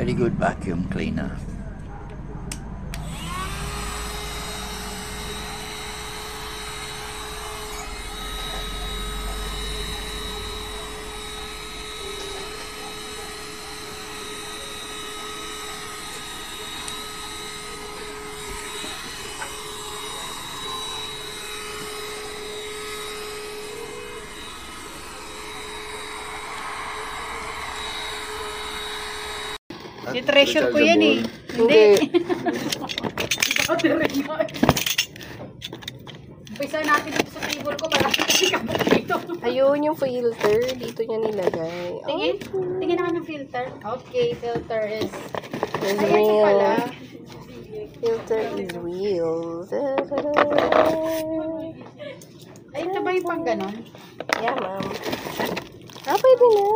Very good vacuum cleaner. I-treasure ko yan eh. Hindi. Umpisa natin dito sa table ko para kasi kabot dito. Ayun yung filter. Dito niya nilagay. Tingin? Tingin naman ng filter. Okay, filter is real. pala. Filter is real. Ay, ito ba yung pang ganon? Yeah, ma'am. Pwede na.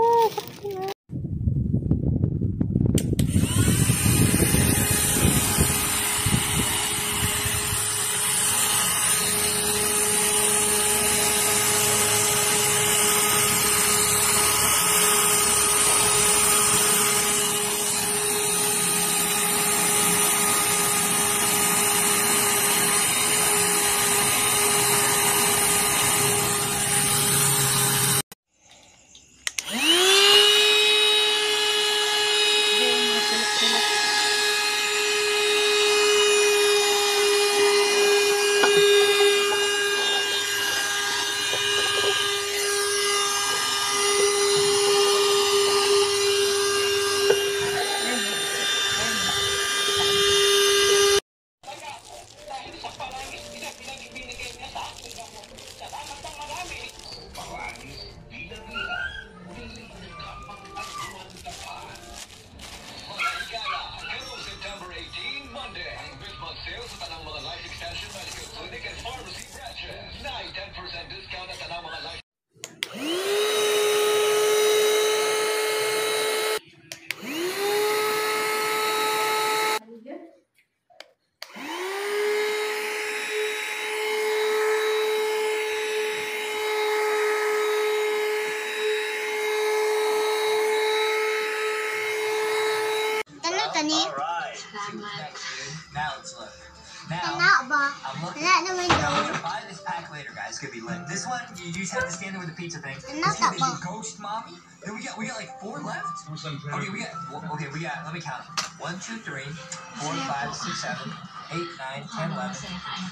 Salamat. Now let's look. Now, I'm looking. I'm gonna buy this pack later, guys. It's gonna be lit. This one, you just have to stand there with the pizza thing. It's gonna be Ghost Mommy. Then we got like 4 left. Okay, we got. Let me count. 1, 2, 3, 4, 5, 6, 7, 8, 9, 10, 11.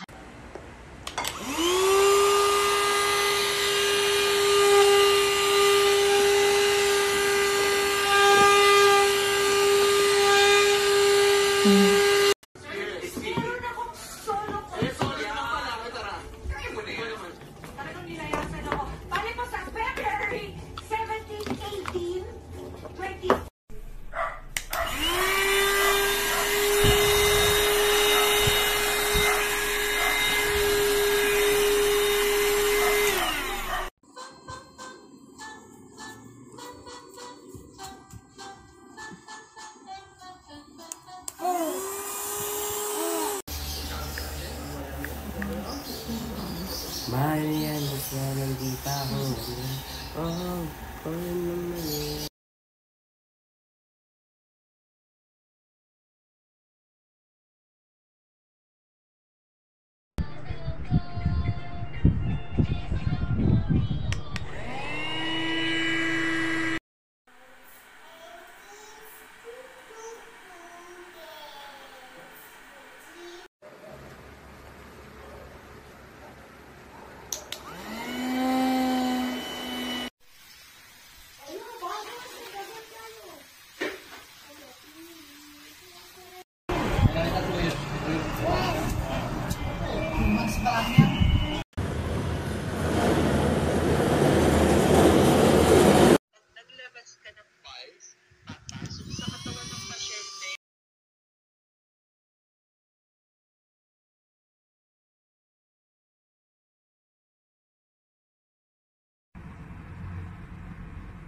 Mahal yan, basta nandito ako. Naman yan.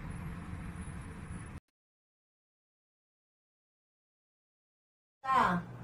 Ah.